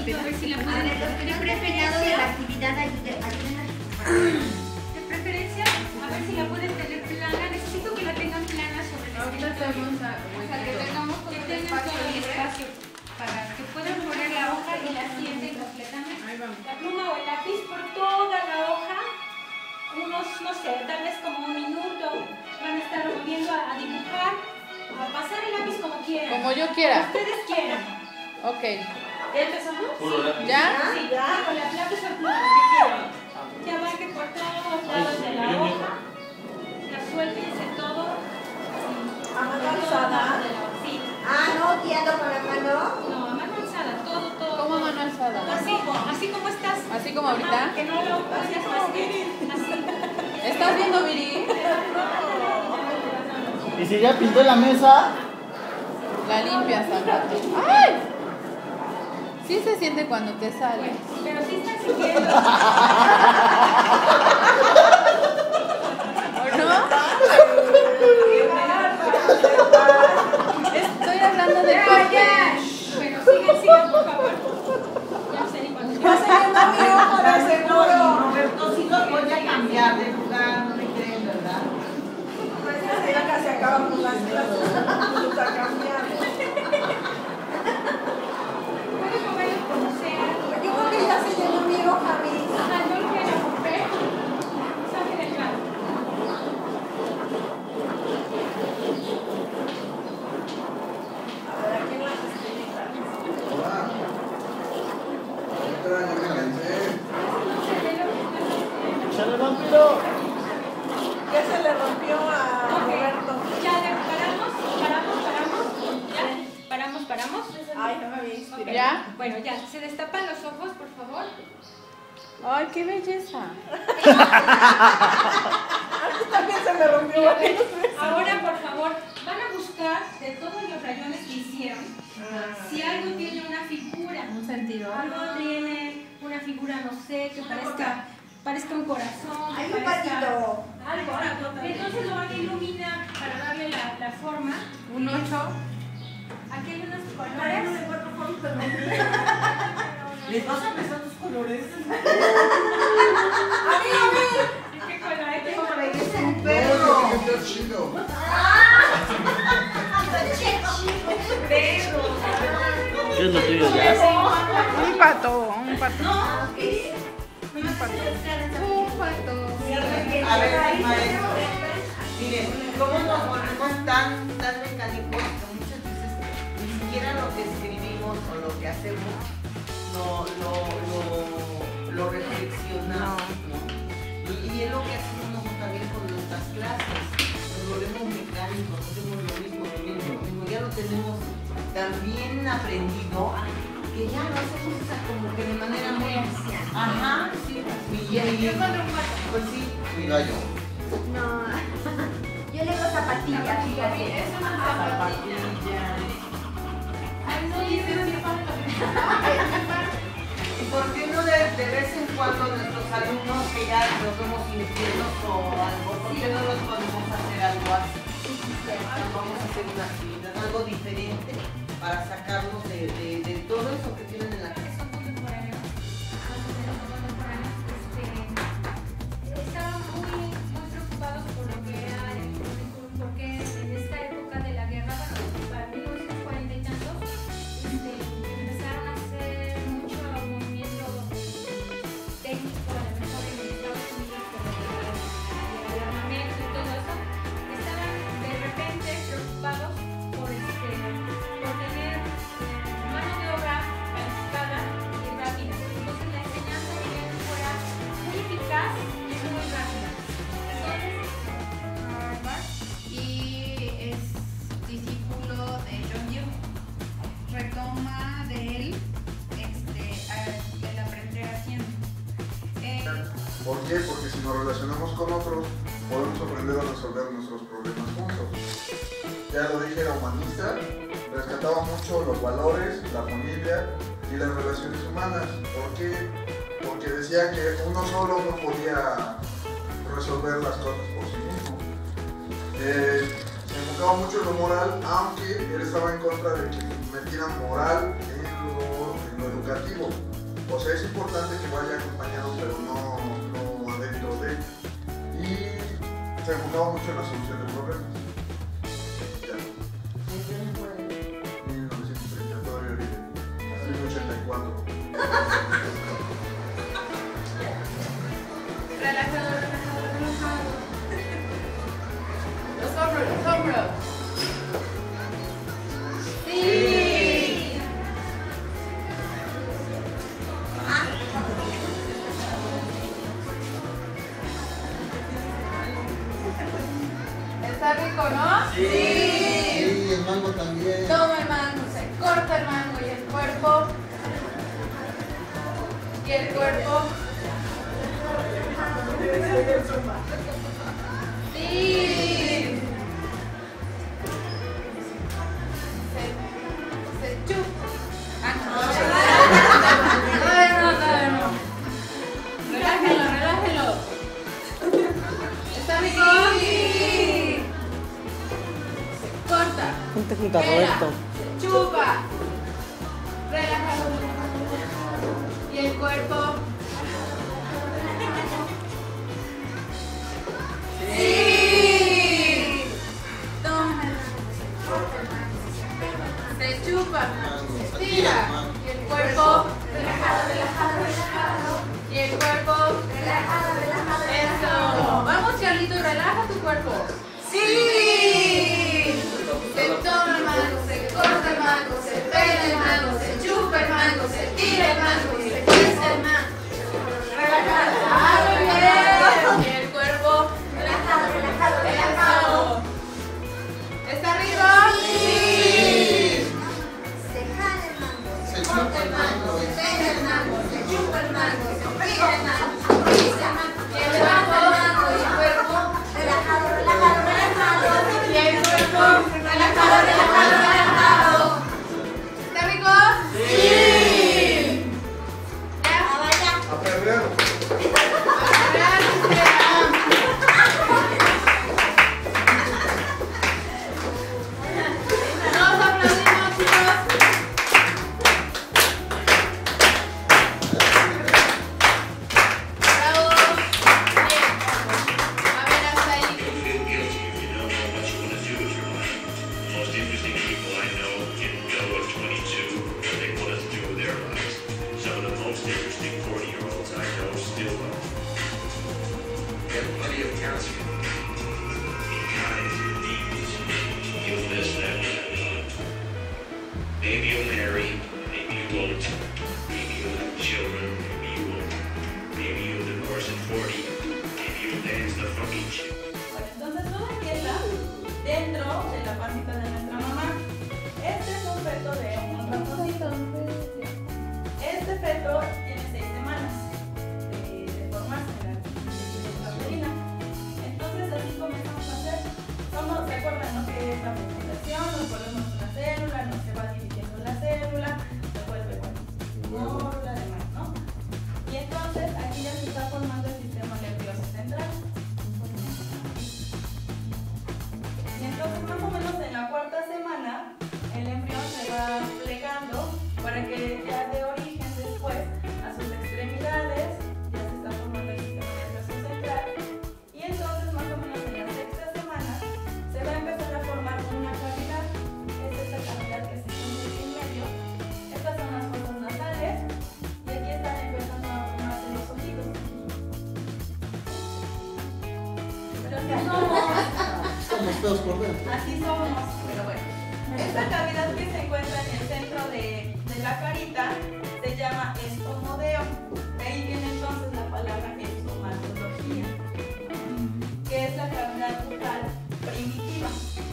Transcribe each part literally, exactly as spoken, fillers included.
rápido. A ver si la pueden. De preferencia de la actividad ayuden a De preferencia, a ver si la pueden tener plana. Necesito que la tengan plana sobre el escritorio. O sea, que tengamos que tengan todo el espacio para que puedan poner la hoja y la sienten completamente. La pluma o el lápiz por toda la hoja, unos, no sé, tal vez como un minuto, van a estar volviendo a, a dibujar, a pasar el lápiz como quieran. Como yo quiera. Como ustedes quieran. Ok. ¿Ya empezamos? Sí. ¿Ya? Sí, ya, con la lápiz o pluma, lo que quieran. Ya van que por todos lados de la hoja, la suéltense todo. ¿A mano alzada? Sí. Ah, no, guiando con la mano. No, a mano alzada, todo, todo. ¿Cómo mano alzada? Así, así como estás. ¿Así como ahorita? Ajá, que no lo hagas más bien. Así. ¿Estás viendo, Viri? Y si ya pinté la mesa, La limpias al rato. ¡Ay! Sí se siente cuando te sale. Pero sí están siguiendo. ¿O no? Estoy hablando de Ya, papel. ya. Pero sigan, sigan, por favor. Ya sé ni cuándo. Ya se llama mi hoja de seguro. Roberto, si los voy a cambiar de lugar, no me creen, ¿verdad? Pues ya casi acabamos las clases. Vamos a cambiar. Pueden moverlos como sea. Yo creo que ya se llenó mi hoja, mi. Ajá, no lo vayan a romper. Saque del lado. A ver, ¿a quién las escribirá? se le rompió. ¿Qué se le rompió a Ok. Roberto? Ya, ya, paramos, paramos, paramos. Ya, paramos, paramos. Ay, no me había inspirado. ¿Ya? Bueno, ya, se destapan los ojos, por favor. ¡Ay, qué belleza! A mí también se me rompió. Ahora, por favor, van a buscar de todos los rayones que hicieron. Si algo tiene una figura, Un sentido. algo tiene una figura, no sé, que parezca, parezca un corazón, que Hay un parezca patito. algo. Entonces lo van a iluminar para darle la, la forma. Un ocho. Aquí hay unos colores. ¿Les vas a empezar tus colores? A mí, a mí. ¿Qué color? ¿Qué color? Es un No, perro. tiene que ser chino. ¿Qué es lo tuyo, Jazz? Un pato, un pato. Un pato. Un pato. A ver, maestro. Miren, ¿cómo nos volvemos tan, tan mecánicos que muchas veces ni siquiera lo que escribimos o lo que hacemos lo, lo, lo, lo reflexionamos, ¿no? Y, y es lo que hacemos nosotros también con nuestras clases. Nos volvemos mecánicos, hacemos lo mismo, lo mismo, lo mismo. Ya lo tenemos tan bien aprendido que ya lo hacemos esa como que de manera muy... Ajá, sí. Y, y, y, pues sí. Mi gallo. No. Yo le digo zapatilla, fíjate. Es una zapatilla. Ay, no, y es de ¿Y por qué no de, de vez en cuando nuestros alumnos que ya los vemos infienos o algo, por qué no los podemos hacer algo así? Vamos a hacer una actividad, algo diferente para sacarlos de, de, de todo eso que tienen en la cabeza. Son contemporáneos. Son contemporáneos. Este, estaban muy, muy preocupados por lo que era el currículum, porque en esta época de la guerra, bueno, para mil novecientos cuarenta y tantos, este, empezaron a hacer mucho movimiento técnico, a lo mejor en Estados Unidos, con el armamento y todo eso. Estaban de repente preocupados por, este, por tener mano de obra calificada y rápida. Entonces la enseñanza querían que fuera muy eficaz y muy rápida. Entonces, Harvard y es discípulo de John Dewey. Retoma de él este, a- el aprender haciendo. Eh, ¿Por qué? Porque si nos relacionamos con otros, podemos aprender a resolver nuestros problemas juntos. Ya lo dije, era humanista, rescataba mucho los valores, la familia y las relaciones humanas. ¿Por qué? Porque decía que uno solo no podía resolver las cosas por sí mismo. Eh, se enfocaba mucho en lo moral, aunque él estaba en contra de que metieran moral en lo, en lo educativo. O sea, es importante que vaya acompañado, pero no, no adentro de. Y se enfocaba mucho en la solución de problemas. Ya. mil novecientos treinta, todavía vive. mil ochenta y cuatro. Relajado, relajado, relajado. Los hombros, los hombros. Sí. Está rico, ¿no? Sí. Sí, el mango también. Toma el mango, se corta el mango y el cuerpo. Y el cuerpo. Sí. Se, se chupa. Ah, no. Todavía no, todavía no. Relájenlo, relájenlo. ¿Está rico? Sí. Se corta. Junte junto a Pela, Roberto. se chupa. Relájalo. Y el cuerpo. Sí. Toma. Se chupa. Se estira. Y el cuerpo. Relajado, relajado, relajado. Y el cuerpo. Relajado, relajado. Eso. Vamos, Charlito, relaja tu cuerpo. Sí. Se toma el mango, se corta el mango, se pela el mango, se chupa el mango, se tira el mango y se pisa el mango. Relajado. Ah, muy bien. Y el cuerpo. Relajado, relajado, relajado. ¿Está rico? Sí. Se jala el mango, se corta el mango, se pega el mango, se chupa el mango, se pisa el mango, se pisa el mango. Y el mango, y el cuerpo. Relajado, relajado, relajado. Y el cuerpo. Relajado, relajado, relajado. ¿Está rico? Sí. ¿Ya? A perrero. Nos aplaudimos, chicos. Bravo. Bien. A ver, hasta ahí. Feel guilty if you don't know what you want to do with your life. Most interesting people I know didn't know at twenty-two what they wanted to do with their lives. Some of the most interesting forty-year-olds I know still don't. You have plenty of talents. Be kind, be easy. You'll miss that when I'm gone. Maybe you'll marry, maybe you won't. Maybe you'll have children, maybe you won't. Maybe you'll divorce at forty. Maybe you'll dance the funky chick. Bueno, entonces todo empieza dentro de la pancita de nuestra mamá. Este es un feto de un ratoncito. Este feto tiene seis semanas de, de formarse en la célula uterina. Entonces así comenzamos a hacer. Somos, ¿se acuerdan, no? Que es la fecundación, nos volvemos una célula, nos se va dividiendo la célula, se vuelve, bueno, módula, demás, ¿no? Y entonces aquí ya se está formando el sistema nervioso central. Y entonces más o menos en la cuarta semana el embrión se va plegando para que ya dé origen después a sus extremidades, ya se está formando el sistema nervioso central. Y entonces más o menos en la sexta semana se va a empezar a formar una cavidad. Es esta cavidad que se encuentra aquí en medio. Estas son las fosas nasales y aquí están empezando a formarse los ojitos. Pero así somos, Estamos feos por dentro. así somos, pero bueno. Esta cavidad que se encuentra en el centro de, de la carita se llama estomodeo. De ahí viene entonces la palabra estomatología, que es la cavidad bucal primitiva.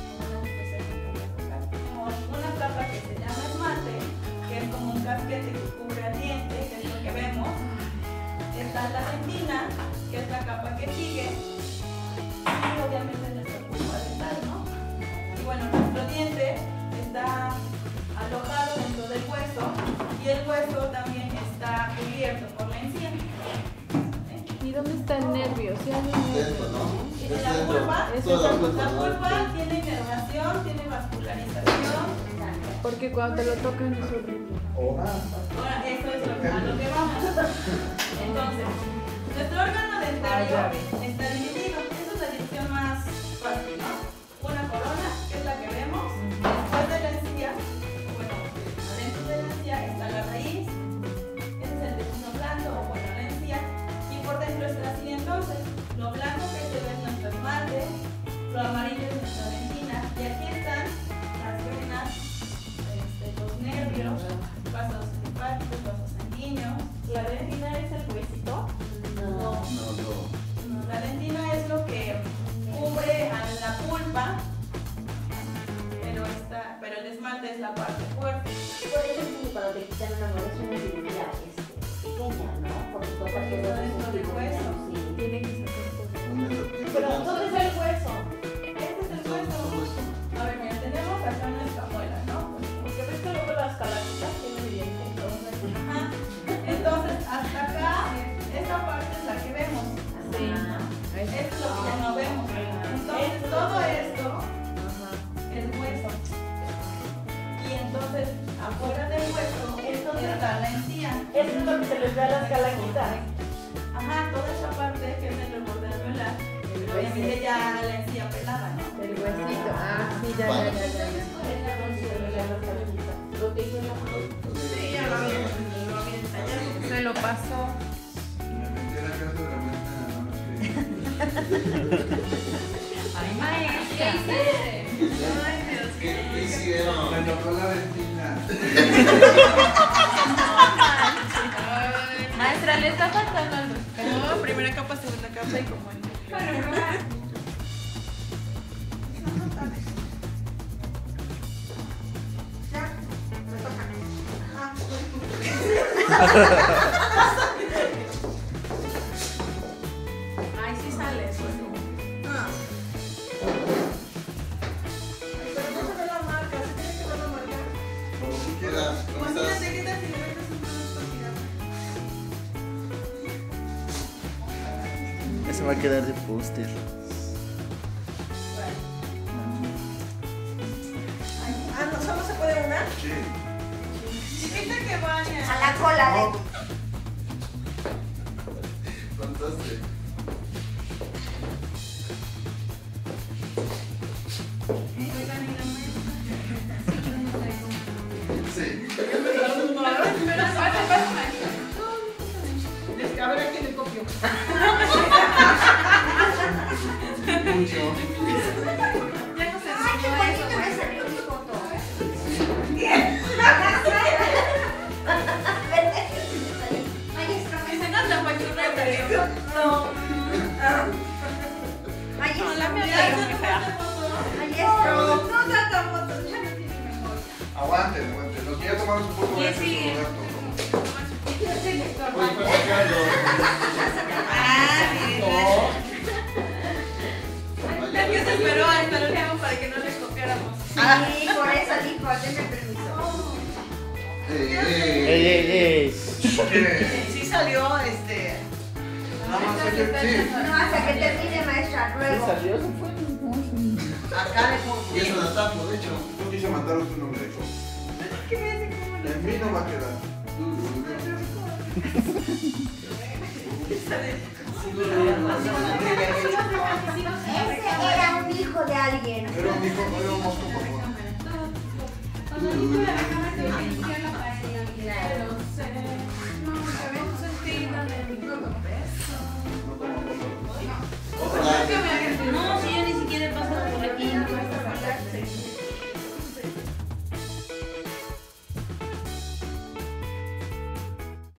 Como una capa que se llama esmalte, que es como un casquete que cubre al diente, que es lo que vemos. Está la dentina, que es la capa que sigue. Y obviamente nuestra pulpa dental, ¿no? Y bueno, nuestro diente está alojado dentro del hueso y el hueso también está cubierto por la encía. ¿Eh? ¿Y dónde está el nervio? ¿Sí hay un nervio? Dentro, ¿no? Y Es la dentro. pulpa, es Toda la la pulpa, ¿no? pulpa tiene inervación, tiene vascularización Porque cuando te lo tocan es horrible. Ahora, esto es lo, a lo que vamos. Entonces, nuestro órgano dentario está dividido. Esta es la división más fácil, ¿no? Una corona, que es la que vemos. Después de la encía, bueno, adentro de la encía está la raíz. Ese es el vecino blando, o bueno, la encía. Y por dentro está así. Entonces, lo blanco que se ve es nuestro esmalte, lo amarillo es nuestra dentina. Y aquí están las venas, este, los nervios, vasos linfáticos, vasos sanguíneos. ¿La dentina es el huesito? No. No, no. No, la dentina es lo que cubre a la pulpa, pero, está, pero el esmalte es la parte fuerte. Por eso es que cuando te quitan una muela es una cirugía este, pequeña, ¿no? Porque todo Porque aquello todo es esto del hueso. Sí. Tiene que sacar todo. Pero ¿dónde está el hueso? Este es el hueso. A ver, mira, tenemos acá nuestra muela, ¿no? Porque ves que luego las calaquitas tienen dientes. Ajá. Entonces, hasta acá, esta parte es la que vemos. Sí. Esto es lo que ya no vemos. Entonces, todo esto es hueso. Y entonces, afuera del hueso, esto está la encía. Eso es lo que se les ve a las calaquitas. Ajá, toda esa parte que es el reborde alveolar. Pero obviamente ya la encía pelada, ¿no? El huesito. Ah, sí, ya, ya, ya, ya. ya. Sí, ya lo había, lo había ensayado. Se lo pasó. Me metí a la casa de la maestra. Ay, maestra. Ay, Dios. ¿Qué qué hicieron? Me tocó la dentina. Maestra, le está faltando algo. No, primera capa, segunda capa y como el. Ay, sí sale eso. Ah. Pero no se ve la marca, se tiene que ver la marca. Como tú quieras. ¿Cómo estás? Imagínate qué tal si le metes un producto girando. Ese va a quedar de póster. Ah, ¿no solo se puede una? Sí. Chiquita que vaya. A la cola de... Contaste. Sí. A ver a quién le copio. Mucho. Ya no se Ay, qué enseñó eso, bonito me maestra. salió mi foto. Maestro, me Dice, no te apachurrete. No. Maestro, la mía Ya, está ¿ya muy te fea. tomaste foto? maestro. No tanta foto, ya no tiene mejor. Aguanten, aguanten. Los que ya tomaron su foto, ¿Quién vayan a su sigue? lugar, por favor. Yo soy lector. Oye, está sacando. Ah, bien. Es que se esperó hasta el último para que no les copiáramos. Sí, por eso dijo, denme permiso. ¡Ey, Eh, ey, ey! ¿Quieren? Sí salió, este. Nada más hay que. Sí. No, hasta que termine, maestra, luego. ¿Salió? ¿Se fue? Acá le pongo. Y es un atajo, de hecho. No quise mandaros tu nombre. En mí no va a quedar. Ese era un hijo de alguien. Era un hijo, era un mosco, por favor. Cuando el niño le haga